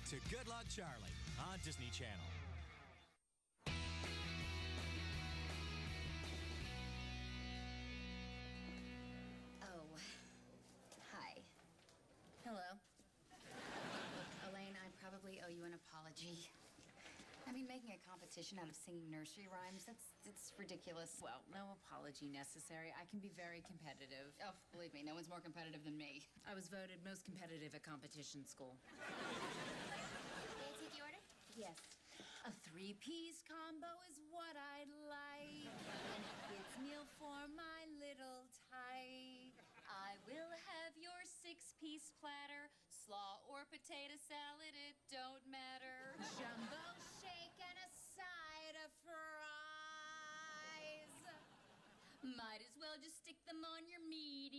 to Good Luck Charlie on Disney Channel. Oh, hi. Hello. Elaine, I probably owe you an apology. I mean, making a competition out of singing nursery rhymes, that's ridiculous. Well, no apology necessary. I can be very competitive. Oh, believe me, no one's more competitive than me. I was voted most competitive at competition school. May I take the order? Yes. A 3-piece combo is what I'd like. And a kid's meal for my little tyke. I will have your 6-piece platter, slaw or potato salad, it don't matter. Jumbo shake and a side of fries. Might as well just stick them on your meaty